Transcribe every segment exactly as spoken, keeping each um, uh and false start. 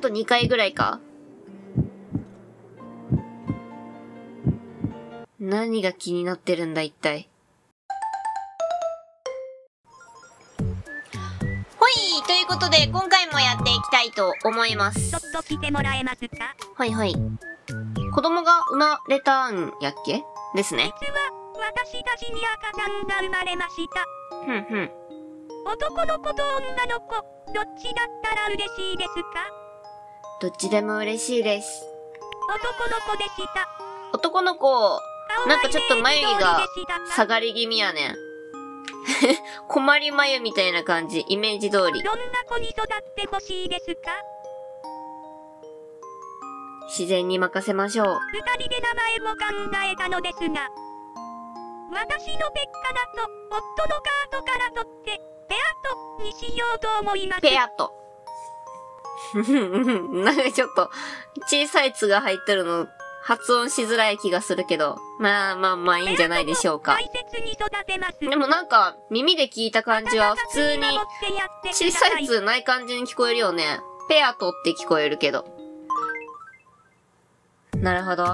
とにかいぐらいか。何が気になってるんだ一体。ほい、ということで今回もやっていきたいと思います。 ちょっと来てもらえますか？ はいはい。子供が生まれたんやっけですね。 実は私たちに赤ちゃんが生まれました。 ふんふん。 男の子と女の子、どっちだったら嬉しいですか？ どっちでも嬉しいです。 男の子でした。 男の子、なんかちょっと眉毛が下がり気味やね。困り眉みたいな感じ、イメージ通り。 どんな子に育ってほしいですか？ 自然に任せましょう。 二人で名前も考えたのですが、私のペッカだと夫のカートから取ってペアトにしようと思います。 ペアト。なんかちょっと小さい「つ」が入ってるの発音しづらい気がするけど、まあまあまあいいんじゃないでしょうか。 大切に育てます。 でもなんか耳で聞いた感じは普通に小さい「つ」ない感じに聞こえるよね。ペアトって聞こえるけど。なるほど。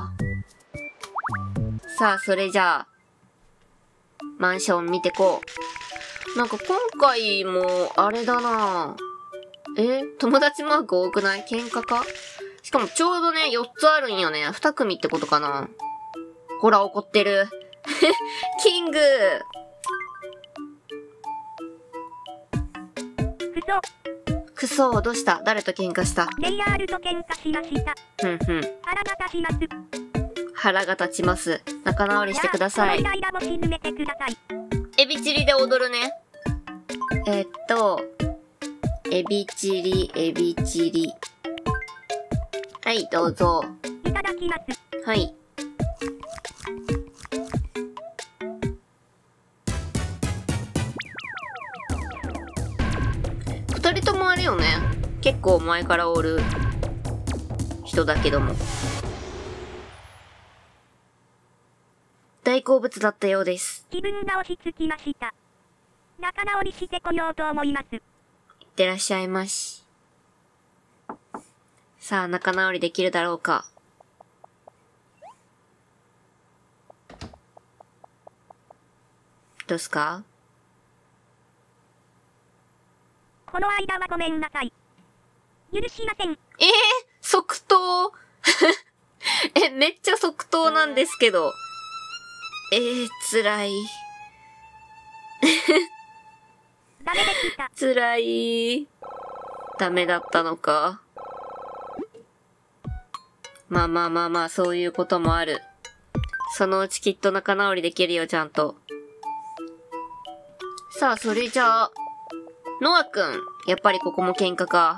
さあそれじゃあマンション見てこう。なんか今回もあれだなぁ。え友達マーク多くない？喧嘩か？しかもちょうどね、よっつあるんよね。に組ってことかな。ほら、怒ってる。キング！ くそ。 くそ、どうした？誰と喧嘩した？ レイヤールと喧嘩しました。 ふんふん。 腹が立ちます。 腹が立ちます。仲直りしてください。 このイライラも沈めてください。 エビチリで踊るね。えー、っと、エビチリ、エビチリ。はい、どうぞ。 いただきます。 はい。二人ともあれよね。結構前からおる人だけども。大好物だったようです。 気分が落ち着きました。仲直りしてこようと思います。 いってらっしゃいまし。さあ、仲直りできるだろうか。どうすか？ この間はごめんなさい。許しません。 えー、即答え、めっちゃ即答なんですけど。えー、辛い。 ダメでした。 辛い。ダメだったのか。まあまあまあまあ、そういうこともある。そのうちきっと仲直りできるよ、ちゃんと。さあ、それじゃあ、ノアくん。やっぱりここも喧嘩か。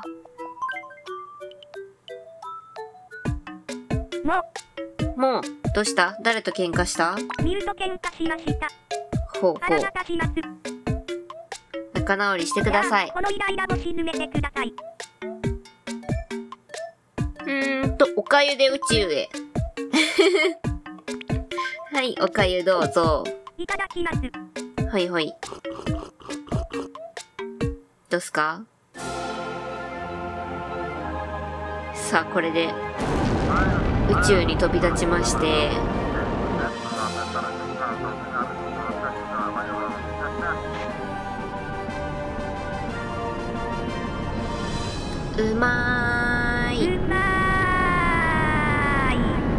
もう。もう、どうした？誰と喧嘩した？ ミルと喧嘩しました。 ほうほう。 腹が立ちます。 仲直りしてください。 このイライラも沈めてください。 うーんと、おかゆで宇宙へ。はい、おかゆどうぞ。 いただきます。 ほいほい。どうすか？さあ、これで、宇宙に飛び立ちまして、うまーい。 うまーい。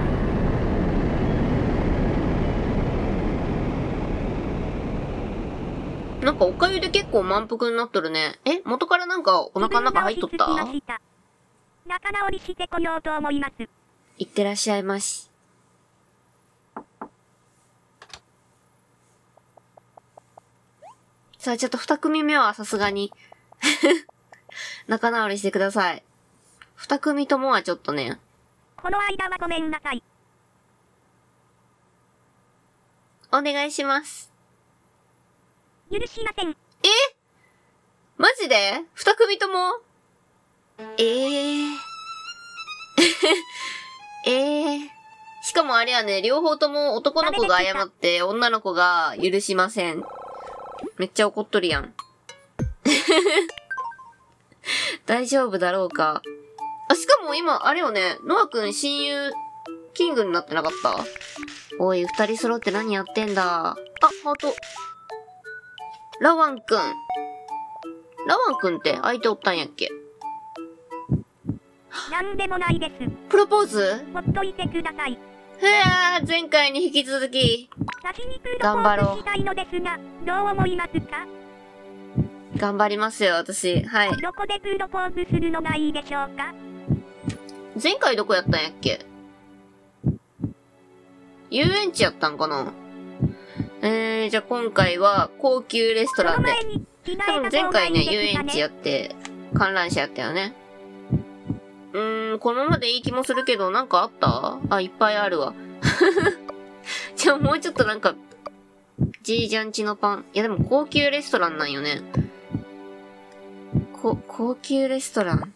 なんかおかゆで結構満腹になっとるね。え、元からなんかお腹の中入っとった？ 仲直りしてこようと思います。 いってらっしゃいまし。さあ、ちょっと二組目はさすがに仲直りしてください。二組ともはちょっとね。 この間はごめんなさい。 お願いします。 許しません。 え？マジで？二組とも？えー。えー。しかもあれやね、両方とも男の子が謝って女の子が許しません。めっちゃ怒っとるやん。大丈夫だろうか。 あ、しかも今、あれよね、ノアくん親友、キングになってなかった？おい、二人揃って何やってんだ。あ、ハート。ラワンくん。ラワンくんって相手おったんやっけ？ なんでもないです。 プロポーズ？ ほっといてください。 へえ、前回に引き続き。 先にプロポーズしたいのですが、どう思いますか？ 頑張りますよ、私。はい。 どこでプロポーズするのがいいでしょうか？ 前回どこやったんやっけ？遊園地やったんかな？えー、じゃあ今回は高級レストランで。多分前回ね、遊園地やって、観覧車やったよね。うーん、このままでいい気もするけど、なんかあった？あ、いっぱいあるわ。じゃあもうちょっとなんか、じいじゃんちのパン。いやでも高級レストランなんよね。こ、高級レストラン。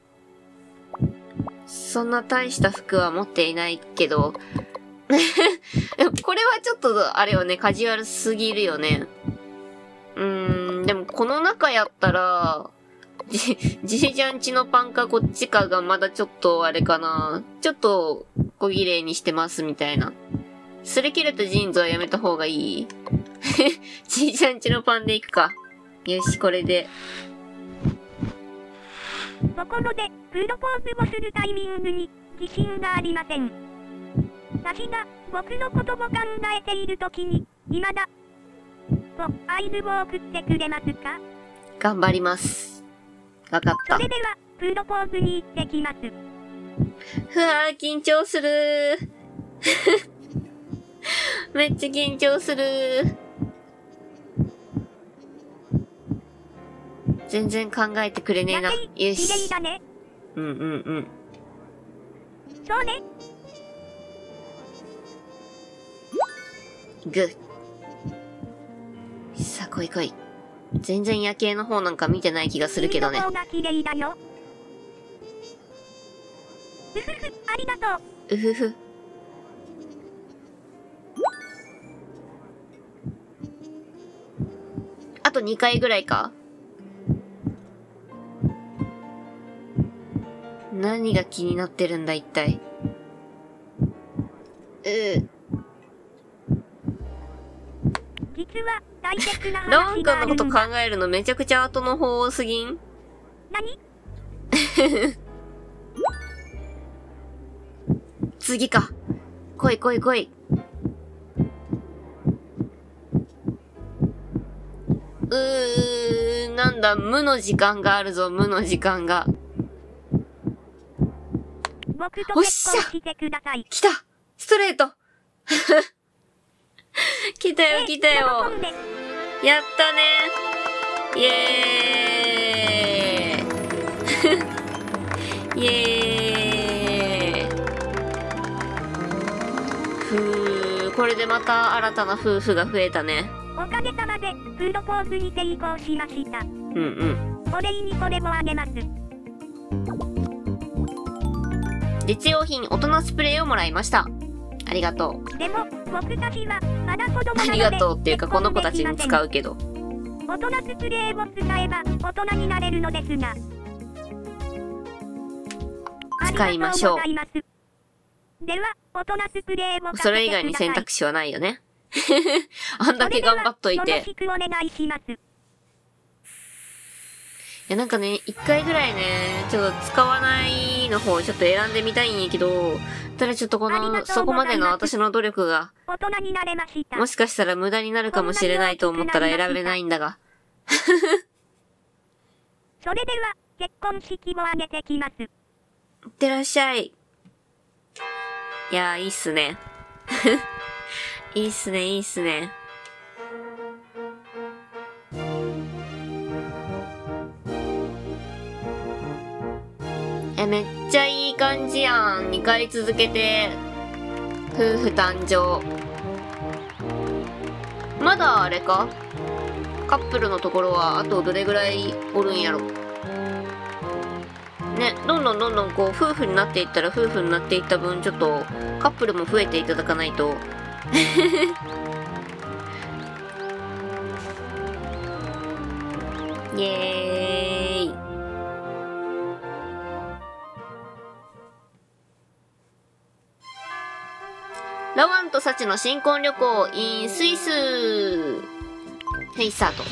そんな大した服は持っていないけど、これはちょっと、あれよね、カジュアルすぎるよね。うーん、でもこの中やったら、じ、じいちゃんちのパンかこっちかがまだちょっとあれかな。ちょっと小綺麗にしてますみたいな。擦り切れたジーンズはやめた方がいい？じいちゃんちのパンでいくか。よし、これで。 ところで、プロポーズをするタイミングに自信がありません。私が僕のことを考えているときに、今だと合図を送ってくれますか？ 頑張ります。わかった。 それでは、プロポーズに行ってきます。 ふわー、緊張するー。めっちゃ緊張するー。全然考えてくれねえな。よし。 綺麗だね。 うんうんうん。 そうね。 グッ。さあ、来い来い。全然夜景の方なんか見てない気がするけどね。 方が綺麗だよ。うふふ、ありがとう。 うふふ。あとにかいぐらいか。何が気になってるんだ一体。うー。 実は大切なローン君話があるんだ。 のこと考えるのめちゃくちゃ後の方多すぎん？ 何？ 次か。来い来い来い。うー、なんだ、無の時間があるぞ、無の時間が。 僕と結婚してください。 来た！ストレート来たよ来たよ。やったね。イエーイイエーイ。ふー、これでまた新たな夫婦が増えたね。 おかげさまでプロポーズに成功しました。 うんうん。 お礼にこれもあげます。 実用品大人スプレーをもらいました。ありがとう。でも僕たちはまだ子供なので。 ありがとうっていうかこの子たちに使うけど。 大人スプレーを使えば大人になれるのですが。 使いましょう。 では大人スプレーをかけてください。 それ以外に選択肢はないよね。あんだけ頑張っといて。 よろしくお願いします。 いやなんかね、一回ぐらいね、ちょっと使わないの方ちょっと選んでみたいんやけど、ただちょっとこの、そこまでの私の努力が、 大人になれました。 もしかしたら無駄になるかもしれないと思ったら選べないんだが。 それでは、結婚式を挙げてきます。 いってらっしゃい。いやー、いいっすね。いいっすね、いいっすね。え、めっちゃいい感じやん。にかい続けて、夫婦誕生。まだあれか？カップルのところはあとどれぐらいおるんやろ。ね、どんどんどんどんこう夫婦になっていったら夫婦になっていった分ちょっとカップルも増えていただかないと。イエーイ。 ラワンとサチの新婚旅行 in スイス。はい、スタート。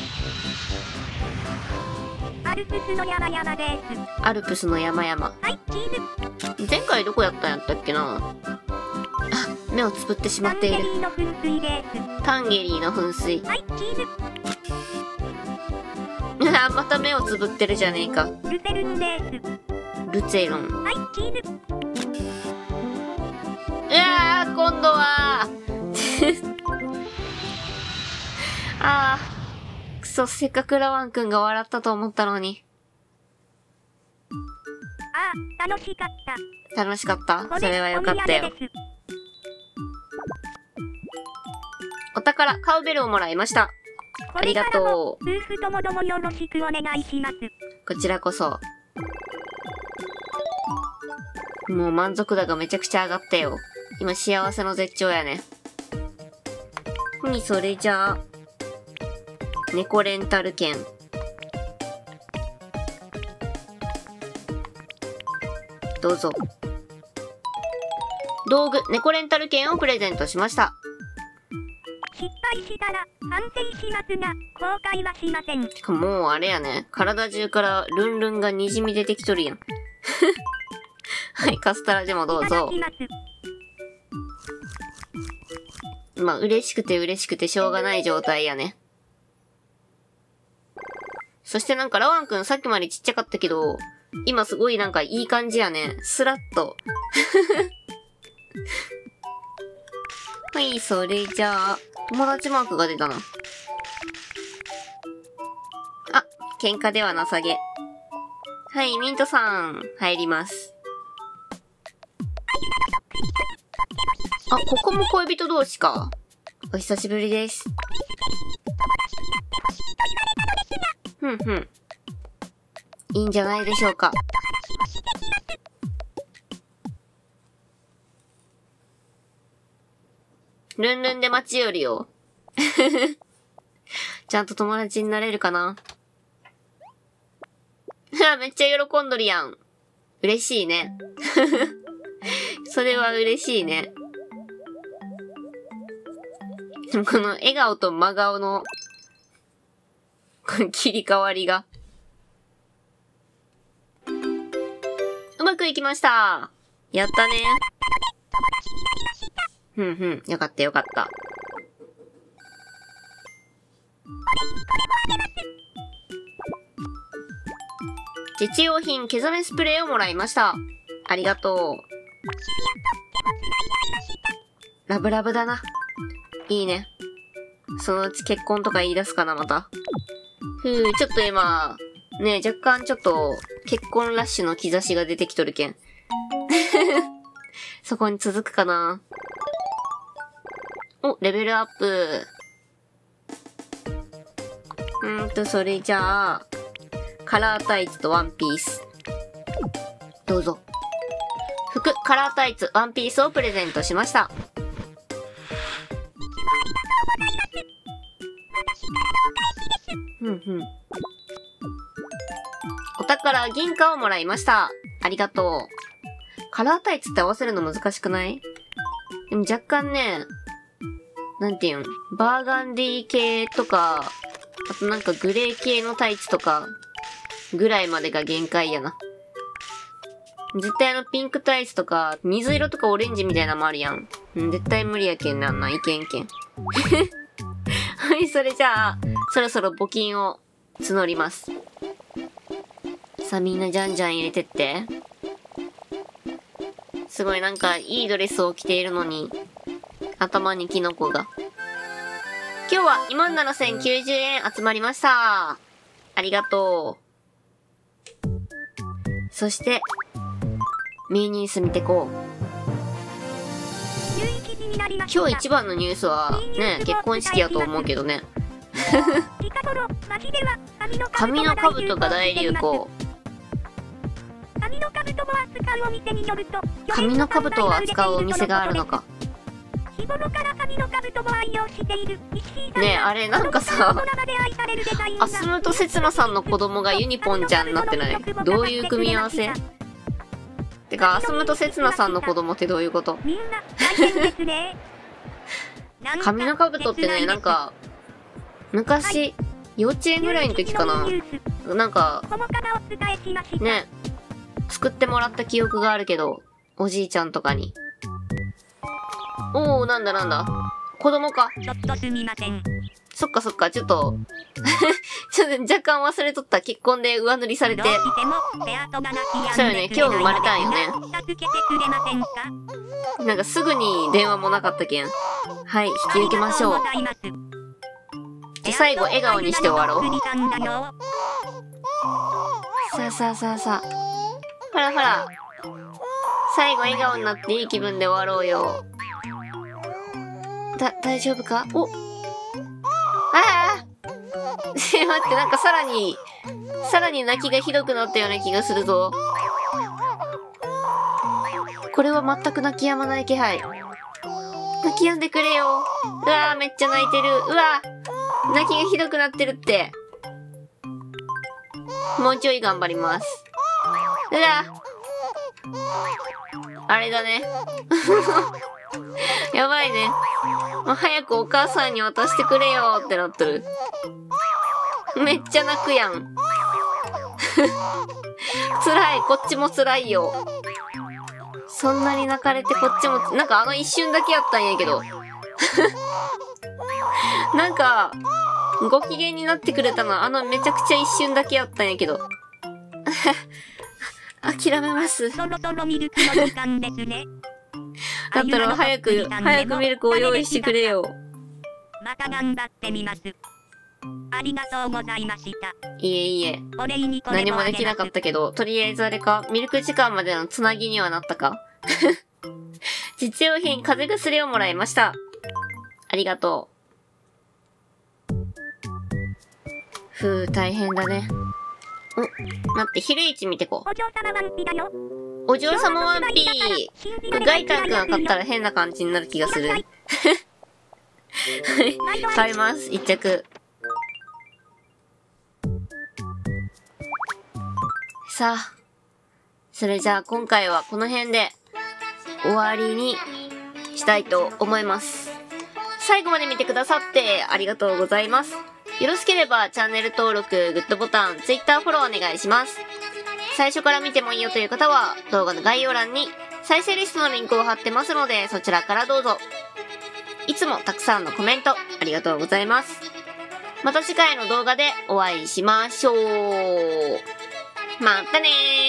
アルプスの山々です。 アルプスの山々。 はい、チーズ。 前回どこやったんやったっけな。あ、目をつぶってしまっている。 タンゲリーの噴水です。 タンゲリーの噴水。 はい、チーズ。 あ、また目をつぶってるじゃねえか。 ルセルンです。 ルツェロン。 はい、チーズ。 うわー、今度はあー、くそ、せっかくラワンくんが笑ったと思ったのに。 ああ、楽しかった。 楽しかった。それはよかったよ。お宝、カウベルをもらいました。ありがとう。 夫婦ともどもよろしくお願いします。 こちらこそ。もう満足度がめちゃくちゃ上がったよ。今幸せの絶頂やね。ふに、それじゃあ、猫レンタル券。どうぞ。道具、猫レンタル券をプレゼントしました。 失敗したら反省しますが、後悔はしません。 しかももうあれやね。体中からルンルンが滲み出てきとるやん。はい、カスタラでもどうぞ。まあ、嬉しくて嬉しくてしょうがない状態やね。そしてなんかラワンくんさっきまでちっちゃかったけど、今すごいなんかいい感じやね。スラッと。はい、それじゃあ、友達マークが出たな。あ、喧嘩ではなさげ。はい、ミントさん、入ります。あ、ここも恋人同士か。お久しぶりです。ふんふん。いいんじゃないでしょうか。ルンルンで待ちよりよ。ちゃんと友達になれるかな。めっちゃ喜んどるやん。嬉しいね。それは嬉しいね。この笑顔と真顔のこの切り替わりがうまくいきました。やったね。ふんふん、よかったよかった。実用品、毛染めスプレーをもらいました。ありがとう。ラブラブだな。いいね。そのうち結婚とか言い出すかな、また。ふう、ちょっと今、ねえ、若干ちょっと、結婚ラッシュの兆しが出てきとるけん。そこに続くかな。お、レベルアップ。うーんと、それじゃあ、カラータイツとワンピース。どうぞ。服、カラータイツ、ワンピースをプレゼントしました。ふんふん。お宝、銀貨をもらいました。ありがとう。カラータイツって合わせるの難しくない？でも若干ね、なんていうん、バーガンディ系とか、あとなんかグレー系のタイツとか、ぐらいまでが限界やな。絶対あのピンクタイツとか、水色とかオレンジみたいなのもあるやん。うん、絶対無理やけんなんな、いけんけん。はい、それじゃあ、そろそろ募金を募ります。さあみんなじゃんじゃん入れてって。すごいなんかいいドレスを着ているのに、頭にキノコが。今日はにまんななせんきゅうじゅうえん集まりました。ありがとう。そして、ミーニュース見てこう。今日一番のニュースは、ね、結婚式やと思うけどね。紙の兜が大流行。紙の兜を扱うお店があるのか。ねえ、あれなんかさ、アスムとセツナさんの子供がユニポンちゃんになってない？どういう組み合わせ？てか、アスムとセツナさんの子供ってどういうこと？ 紙の兜ってね、なんか、昔、幼稚園ぐらいの時かな。なんか、ね、作ってもらった記憶があるけど、おじいちゃんとかに。おー、なんだなんだ。子供か。 ちょっとすみません。 そっかそっか、ちょっと、ちょっと若干忘れとった。結婚で上塗りされて。そうよね、今日生まれたんよね。なんかすぐに電話もなかったけん。はい、引き受けましょう。じゃ、最後笑顔にして終わろう。さあさあさあさあ。ほらほら。最後笑顔になっていい気分で終わろうよ。だ、大丈夫か？お！ああ待って、なんかさらに、さらに泣きがひどくなったような気がするぞ。これは全く泣き止まない気配。泣き止んでくれよ。うわー、めっちゃ泣いてる。うわー、泣きがひどくなってるって。もうちょい頑張ります。うわー。あれだね。やばいね。もう早くお母さんに渡してくれよってなってる。めっちゃ泣くやん。辛い。こっちも辛いよ。そんなに泣かれてこっちも、なんかあの一瞬だけやったんやけど。なんか、ご機嫌になってくれたのはあのめちゃくちゃ一瞬だけやったんやけど。諦めます。 そろそろミルクの時間ですね。 だったら早く、早くミルクを用意してくれよ。 また頑張ってみます。ありがとうございました。 いえいえ。 お礼にこれ何もできなかったけど、とりあえずあれか、ミルク時間までのつなぎにはなったか。実用品、風邪薬をもらいました。ありがとう。ふう、大変だね。お、待って、昼市見てこう。 お嬢様ワンピだよ。 お嬢様ワンピー。ガイタンくんが買ったら変な感じになる気がする。はい。買います、一着。さあ。それじゃあ今回はこの辺で終わりにしたいと思います。最後まで見てくださってありがとうございます。よろしければチャンネル登録、グッドボタン、Twitter フォローお願いします。最初から見てもいいよという方は動画の概要欄に再生リストのリンクを貼ってますのでそちらからどうぞ。いつもたくさんのコメントありがとうございます。また次回の動画でお会いしましょう。またね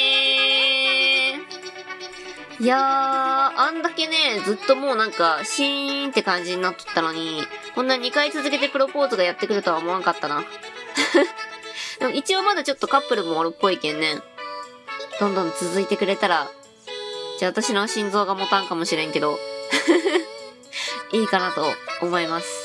ー。いやー、あんだけね、ずっともうなんか、シーンって感じになっとったのに、こんなにかい続けてプロポーズがやってくるとは思わんかったな。でも一応まだちょっとカップルもおるっぽいけんね。どんどん続いてくれたら、じゃあ私の心臓が持たんかもしれんけど、いいかなと思います。